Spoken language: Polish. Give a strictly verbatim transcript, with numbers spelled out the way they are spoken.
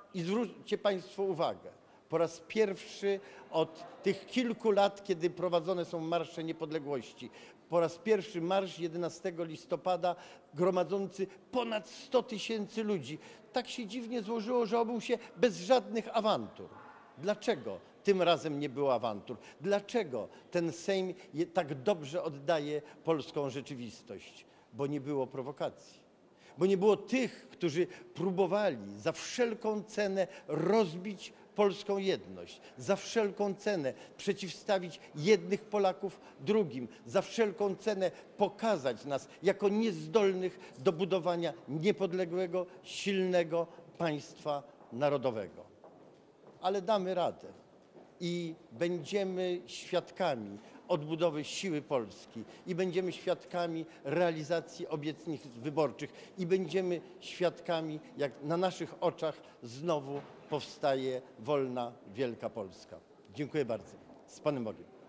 I zwróćcie Państwo uwagę, po raz pierwszy od tych kilku lat, kiedy prowadzone są marsze niepodległości, po raz pierwszy marsz jedenastego listopada gromadzący ponad sto tysięcy ludzi. Tak się dziwnie złożyło, że obył się bez żadnych awantur. Dlaczego tym razem nie było awantur? Dlaczego ten Sejm tak dobrze oddaje polską rzeczywistość? Bo nie było prowokacji. Bo nie było tych, którzy próbowali za wszelką cenę rozbić polską jedność, za wszelką cenę przeciwstawić jednych Polaków drugim, za wszelką cenę pokazać nas jako niezdolnych do budowania niepodległego, silnego państwa narodowego. Ale damy radę i będziemy świadkami odbudowy siły Polski i będziemy świadkami realizacji obietnic wyborczych i będziemy świadkami, jak na naszych oczach znowu powstaje wolna, wielka Polska. Dziękuję bardzo. Z Panem Bogiem.